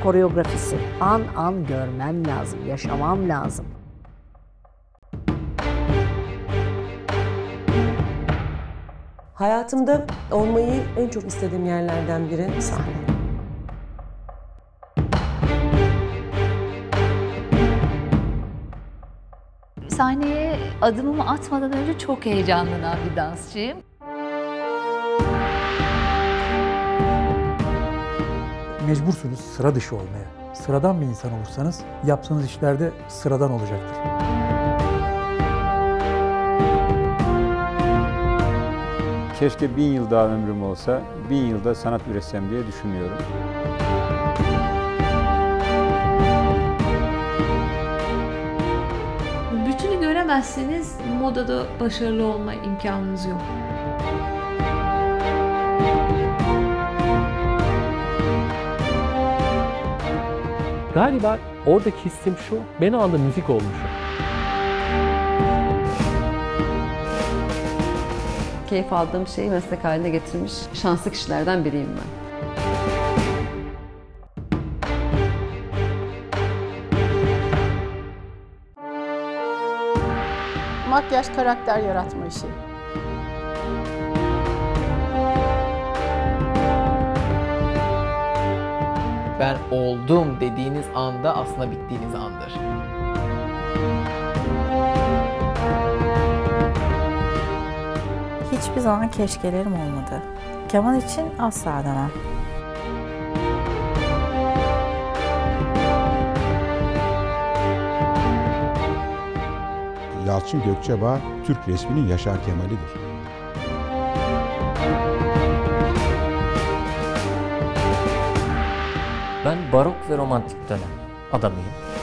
koreografisi. An an görmem lazım, yaşamam lazım. Hayatımda olmayı en çok istediğim yerlerden biri sahne. Sahneye adımımı atmadan önce çok heyecanlanan bir dansçıyım. Mecbursunuz sıra dışı olmaya. Sıradan bir insan olursanız yaptığınız işlerde sıradan olacaktır. Keşke 1000 yıl daha ömrüm olsa, 1000 yılda sanat üretsem diye düşünüyorum. Bütünü göremezseniz modada başarılı olma imkanınız yok. Galiba oradaki hissim şu, ben o anda müzik olmuşum. Keyif aldığım şeyi meslek haline getirmiş şanslı kişilerden biriyim ben. Makyaj karakter yaratma işi. Ben oldum dediğiniz anda aslında bittiğiniz andır. Hiçbir zaman keşkelerim olmadı. Keman için asla demem. Yalçın Gökçebağ, Türk resminin Yaşar Kemal'idir. Ben barok ve romantik dönem adamıyım.